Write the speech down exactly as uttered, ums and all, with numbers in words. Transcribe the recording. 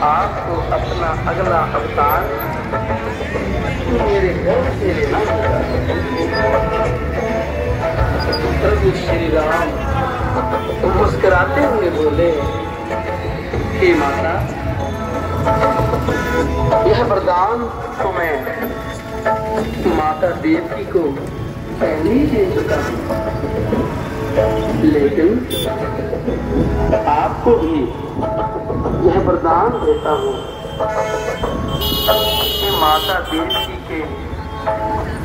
आपको अपना अगला अवतार मेरे घर से लेना होगा। प्रभु श्री राम मुस्कुराते हुए बोले, हे माता, यह वरदान तो मैं माता देवकी को पहले ही दे चुका हूँ, लेकिन आपको भी यह वरदान देता हूँ कि माता देवकी के